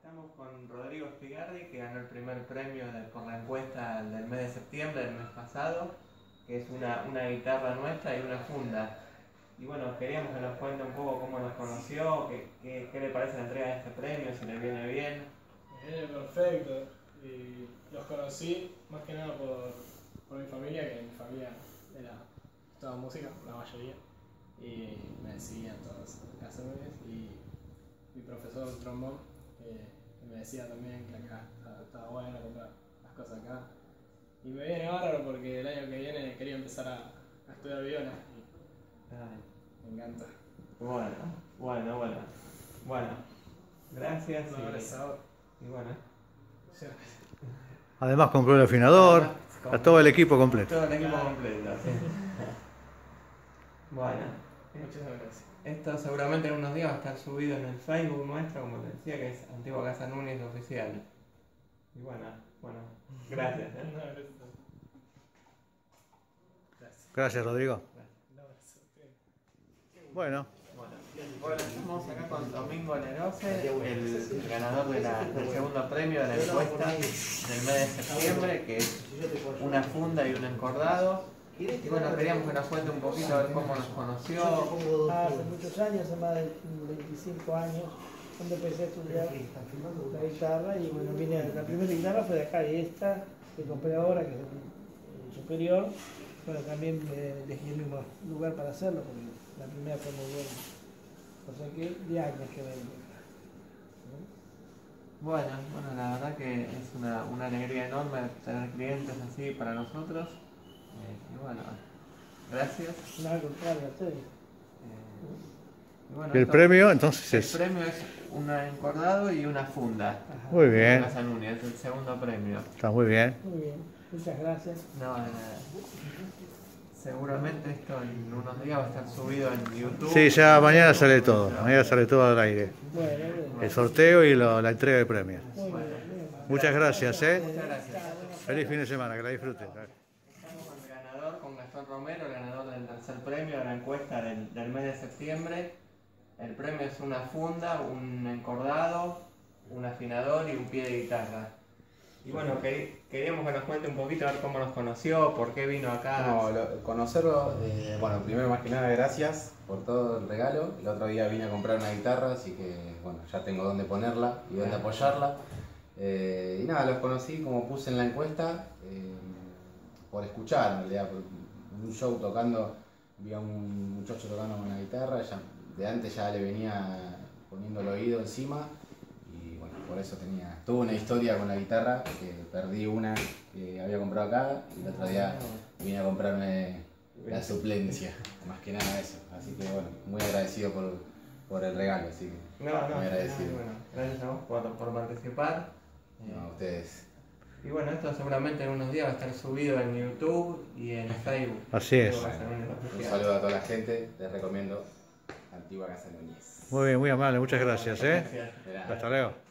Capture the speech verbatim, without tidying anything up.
Estamos con Rodrigo Espigarri, que ganó el primer premio de, por la encuesta del mes de septiembre del mes pasado, que es una, una guitarra nuestra y una funda. Y bueno, queríamos que nos cuente un poco cómo nos conoció, qué, qué, qué le parece la entrega de este premio, si le viene bien. Me viene perfecto. Y los conocí más que nada por, por mi familia, que mi familia era toda música, la mayoría. Y me decían todas las canciones. Y mi profesor de trombón eh, me decía también que acá estaba bueno comprar las cosas acá. Y me viene bárbaro porque el año que viene quería empezar a, a estudiar viola. Y Ay. me encanta. Bueno, bueno, bueno. Bueno, gracias. Un abrazador. Y, y bueno. Además compró el afinador, Además, a todo el equipo completo. Todo el equipo completo, sí. Bueno. Muchísimas gracias. Esto seguramente en unos días va a estar subido en el Facebook nuestro, como te decía, que es Antigua Casa Núñez Oficial. Y bueno, bueno, gracias. ¿eh? No, gracias. Gracias. Gracias, Rodrigo. Un abrazo. Bueno, Bueno, bueno, estamos acá con Domingo Nerose, el ganador de la- del segundo premio de la encuesta del mes de septiembre, que es una funda y un encordado. Y bueno, queríamos que nos cuente un poquito a ver cómo nos conoció. Hace muchos años, hace más de veinticinco años, cuando empecé a estudiar la guitarra, y bueno, vine, la primera guitarra fue de acá, y esta que compré ahora, que es el superior, bueno, también me elegí el mismo lugar para hacerlo, porque la primera fue muy buena. O sea que de años que vengo. Bueno, bueno, la verdad que es una, una alegría enorme tener clientes así para nosotros. Eh, y bueno, gracias. No, al contrario, a ustedes. Eh, y bueno, el esto- premio entonces El es... premio es un encordado y una funda. Ajá. Muy bien, Casa Núñez, es el segundo premio. está muy bien. Muy bien, muchas gracias. No, de nada. Seguramente esto en unos días va a estar subido en YouTube. Sí, ya mañana sale todo, mañana sale todo al aire. Bueno, bueno. El sorteo y lo- la entrega de premios. Muy bien, muy bien. Muchas gracias, ¿eh? Muchas gracias. Feliz fin de semana, que la disfruten. Estamos con el ganador, con Gastón Romero, el ganador del tercer premio de la encuesta del, del mes de septiembre. El premio es una funda, un encordado, un afinador y un pie de guitarra. Y bueno, quer- queríamos que nos cuente un poquito a ver cómo nos conoció, por qué vino acá. No, lo- conocerlo, eh, bueno, primero más que nada gracias por todo el regalo. El otro día vine a comprar una guitarra, así que bueno, ya tengo dónde ponerla y dónde apoyarla. Eh, y nada, los conocí como puse en la encuesta, eh, por escuchar, en realidad, por un show tocando, vi a un muchacho tocando con una guitarra, ya, de antes ya le venía poniendo el oído encima. Y bueno, por eso tenía, tuve una historia con la guitarra, que perdí una que había comprado acá y el otro día vine a comprarme la suplencia, más que nada eso. Así que bueno, muy agradecido por, por el regalo, así que No, no, muy agradecido. bueno, gracias a vos por, por participar. No, a ustedes. Y bueno, esto seguramente en unos días va a estar subido en YouTube y en Facebook. Así es. Va a ser un Un oficial. saludo a toda la gente, les recomiendo Antigua Casa Núñez. Muy bien, muy amable, muchas gracias, ¿eh? Gracias. De nada. Hasta luego.